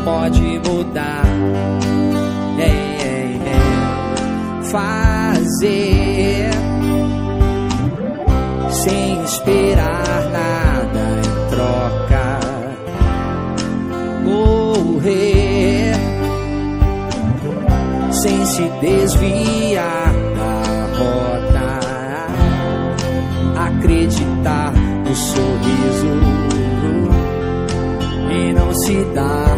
pode mudar. Fazer sem esperar nada em troca. Correr sem se desviar da rota. Acreditar no sorriso e não se dar